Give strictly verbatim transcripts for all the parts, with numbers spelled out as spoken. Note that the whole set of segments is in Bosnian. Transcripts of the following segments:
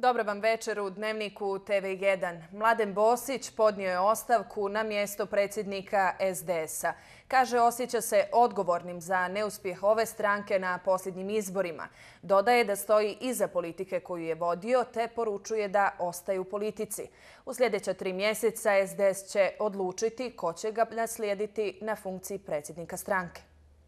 Dobar vam večer u Dnevniku T V jedan. Mladen Bosić podnio je ostavku na mjesto predsjednika S D S-a. Kaže, osjeća se odgovornim za neuspjeh ove stranke na posljednjim izborima. Dodaje da stoji iza politike koju je vodio, te poručuje da ostaje u politici. U sljedeća tri mjeseca S D S će odlučiti ko će ga naslijediti na funkciji predsjednika stranke.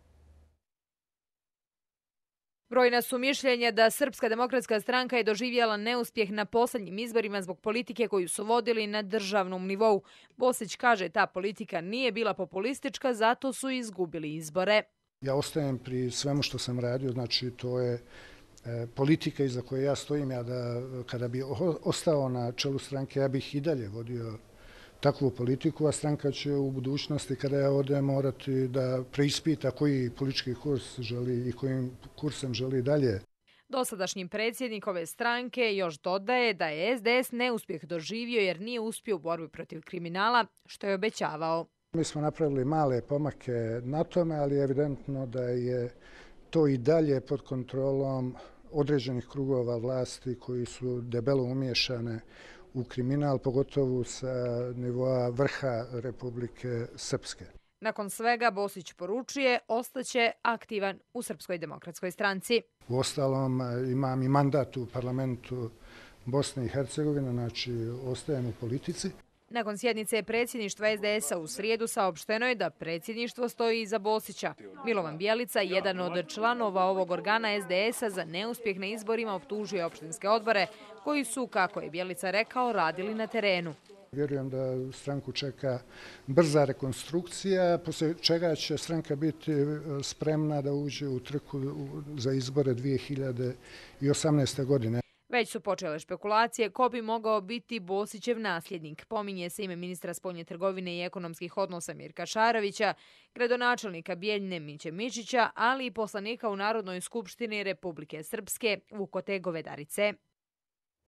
Brojna su mišljenja da Srpska demokratska stranka je doživjela neuspjeh na posljednjim izborima zbog politike koju su vodili na državnom nivou. Bosić kaže ta politika nije bila populistička, zato su izgubili izbore. Ja ostajem pri svemu što sam radio, znači to je e, politika iza koje ja stojim. Ja da, kada bi ostao na čelu stranke, ja bih i dalje vodio takvu politiku, a stranka će u budućnosti, kada ja odem, morati da preispita koji politički kurs želi i kojim kursem želi dalje. Dosadašnji predsjednik ove stranke još dodaje da je S D S neuspjeh doživio jer nije uspio u borbi protiv kriminala, što je obećavao. Mi smo napravili male pomake na tome, ali je evidentno da je to i dalje pod kontrolom određenih krugova vlasti koji su debelo umiješane u kriminal, pogotovo sa nivoa vrha Republike Srpske. Nakon svega Bosić poručuje ostaće aktivan u Srpskoj demokratskoj stranci. Uostalom imam i mandat u parlamentu Bosne i Hercegovine, znači ostajem u politici. Nakon sjednice predsjedništva S D S-a u srijedu saopšteno je da predsjedništvo stoji iza Bosića. Milovan Bjelica, jedan od članova ovog organa S D S-a, za neuspjeh na izborima optužuje opštinske odbore koji su, kako je Bjelica rekao, radili na terenu. Vjerujem da stranku čeka brza rekonstrukcija, poslije čega će stranka biti spremna da uđe u trku za izbore dvije hiljade osamnaeste. godine. Već su počele špekulacije ko bi mogao biti Bosićev nasljednik. Pominje se ime ministra spoljne trgovine i ekonomskih odnosa Mirka Šarovića, gradonačelnika Bijeljine Miće Mičića, ali i poslanika u Narodnoj skupštini Republike Srpske Vukote Govedarice.